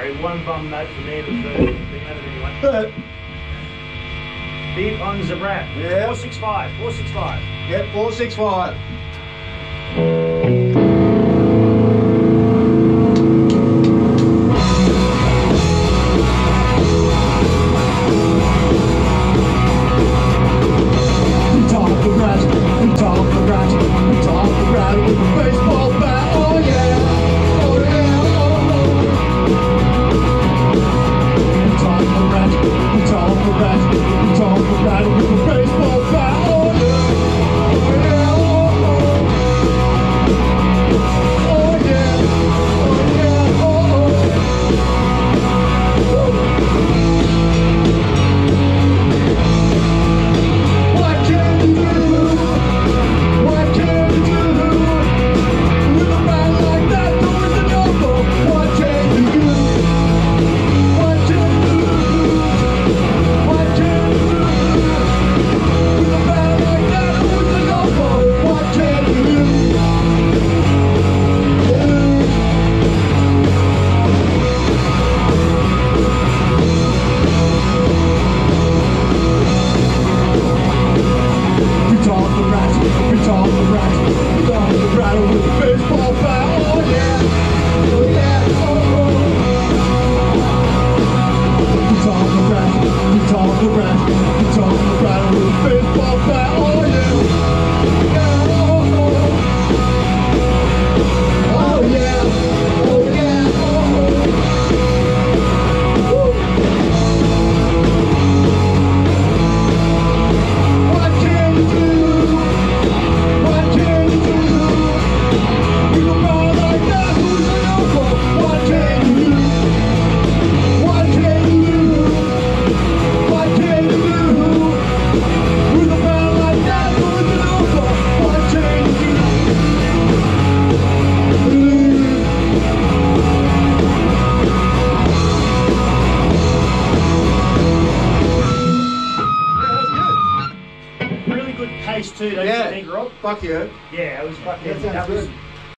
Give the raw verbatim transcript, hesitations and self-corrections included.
Sorry, one bum note for me. The first thing out of anyway. Bid on the Brat. Yeah. Four six five. Four six five. Yep, four six five. Too, don't yeah. you think, Rob? Fuck you. Yeah, it was fucking. That, that was good.